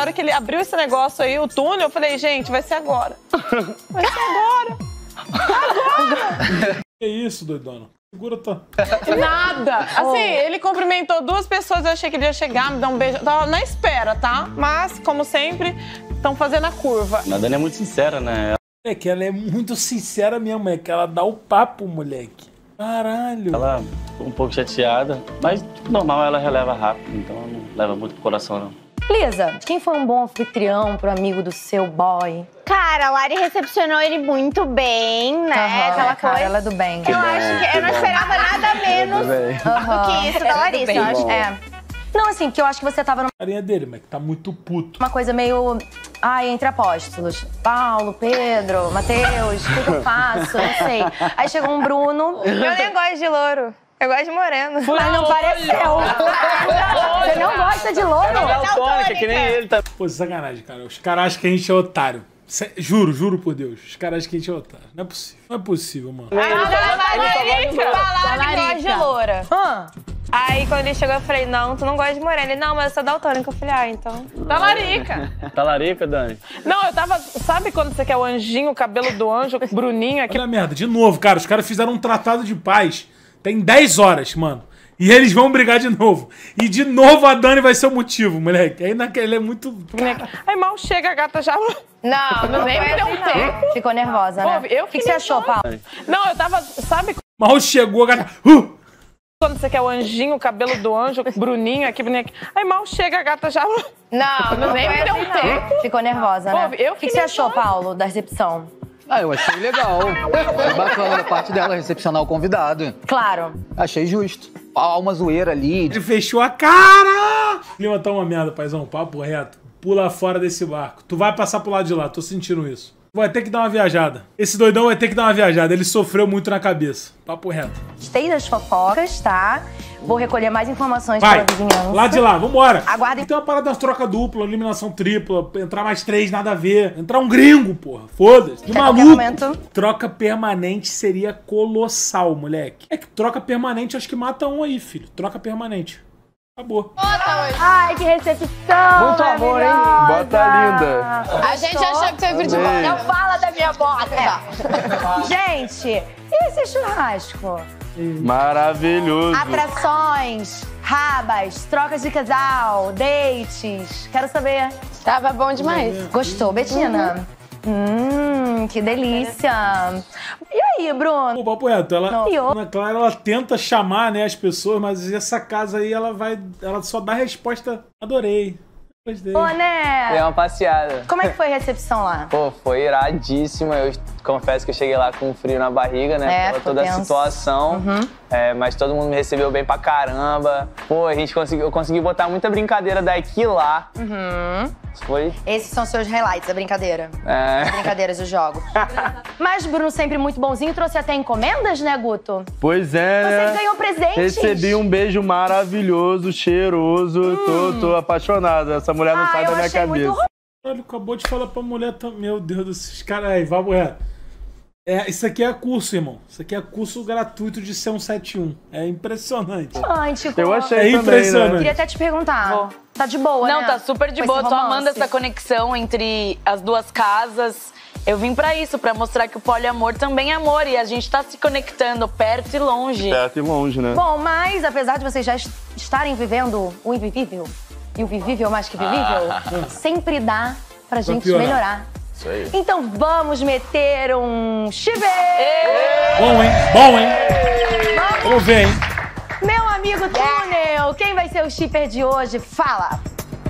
hora que ele abriu esse negócio aí, o túnel, eu falei, gente, vai ser agora. Vai ser agora. Agora! Que isso, doidona? Segura tua... Nada. Assim, ele cumprimentou duas pessoas, eu achei que ele ia chegar, me dar um beijo. Eu tava na espera, tá? Mas, como sempre, estão fazendo a curva. A Dani é muito sincera, né? É que ela é muito sincera mesmo, é que ela dá o papo, moleque. Caralho. Ela ficou um pouco chateada, mas normal, ela releva rápido, então ela não leva muito pro coração, não. Lisa, quem foi um bom anfitrião pro amigo do seu boy? Cara, a Lari recepcionou ele muito bem, né? Aquela coisa. Ela é do bem. Eu acho que eu não esperava nada menos do que isso da Larissa. Eu acho. Não, assim, porque eu acho que você tava numa Carinha dele, mas que tá muito puto. coisa meio... Ai, entre apóstolos. Paulo, Pedro, Mateus, o que eu faço? Não sei. Aí chegou um Bruno. Eu nem gosto de louro. Eu gosto de moreno. Mas não pareceu. Você não gosta de louro? Daltônica, que nem ele tá. Pô, sacanagem, cara. Os caras acham que a gente é otário. Juro por Deus. Os caras acham que a gente é otário. Não é possível. Não é possível, mano. Falaram que gosta de loura. Aí, quando ele chegou, eu falei, não, tu não gosta de morena. Ele, não, mas eu sou daltônica. Eu falei, ah, então... Talarica. Talarica, Dani? Não, eu tava... Sabe quando você quer o anjinho, o cabelo do anjo, o Bruninho aqui? Olha a merda, de novo, cara. Os caras fizeram um tratado de paz. Tem 10 horas, mano. E eles vão brigar de novo. E de novo a Dani vai ser o motivo, moleque. Aí naquele é muito... Aí mal chega, a gata já... Não Nem me deu um tempo. Ficou nervosa, né? Eu O que você achou, Paulo? Não, eu tava... Sabe Mal chegou, a gata... quando você quer o anjinho, o cabelo do anjo, o Bruninho aqui, Bruninho aqui? Aí mal chega, a gata já... Nem me deu um tempo. Ficou nervosa, né? Eu O que você achou, Paulo, da recepção? Ah, eu achei legal. Foi bacana da parte dela recepcionar o convidado. Claro. Achei justo. Há uma zoeira ali. Ele fechou a cara! O clima tá uma merda, paizão. Papo reto. Pula fora desse barco. Tu vai passar pro lado de lá, tô sentindo isso. Vai ter que dar uma viajada. Esse doidão vai ter que dar uma viajada. Ele sofreu muito na cabeça. Papo reto. Gostei das fofocas, tá? Vou recolher mais informações Vai, pela vizinhança. lá de lá, vambora. Aguardem. Tem uma parada das troca dupla, eliminação tripla, entrar mais 3, nada a ver. Entrar um gringo, porra, foda-se. De Até qualquer maluco. momento. Troca permanente seria colossal, moleque. É que troca permanente acho que mata um aí, filho. Troca permanente. Acabou. Ai, que recepção! Muito amor, hein? Bota linda. A gente achou que foi de volta. Não fala da minha bota! Gente, e esse churrasco? Maravilhoso. Atrações, rabas, trocas de casal, dates. Quero saber. Tava bom demais. Gostou, Betina? Que delícia. E aí, Bruno? Pô, papo reto, Não. Ana Clara, ela tenta chamar, né, as pessoas, mas essa casa aí, ela só dá resposta, adorei. Gostei. Ô, né? É uma passeada. Como é que foi a recepção lá? Pô, foi iradíssima. Eu confesso que eu cheguei lá com um frio na barriga, né? Pela toda a situação. Mas todo mundo me recebeu bem pra caramba. Pô, eu consegui botar muita brincadeira daqui lá. Foi. Esses são seus highlights, a brincadeira. As brincadeiras do jogo. Mas Bruno sempre muito bonzinho, trouxe até encomendas, né, Guto? Pois é, Você né? ganhou presentes. Recebi um beijo maravilhoso, cheiroso. Tô apaixonado. Essa mulher não sai da minha cabeça. Olha, acabou de falar pra mulher também. Meu Deus do céu, esses caras aí, vai, mulher. Isso aqui é curso, irmão. Isso aqui é curso gratuito de C171. É impressionante. Romântico. Eu achei É também, impressionante. né? Queria até te perguntar. Tá de boa, Não, né? tá super de Com boa. esse Tô amando romance. essa conexão entre as duas casas. Eu vim pra isso, pra mostrar que o poliamor também é amor. E a gente tá se conectando perto e longe. Perto e longe, né? Bom, mas apesar de vocês já estarem vivendo o invivível, e o vivível mais que vivível, sempre dá pra gente piorar. melhorar. Isso aí. Então vamos meter um chive! Bom, hein? Bom, hein? Vamos ver, hein? Meu amigo Túnel, quem vai ser o shipper de hoje? Fala!